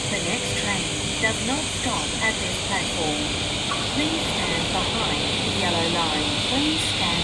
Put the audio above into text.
The next train does not stop at this platform. Please stand behind the yellow line. Please stand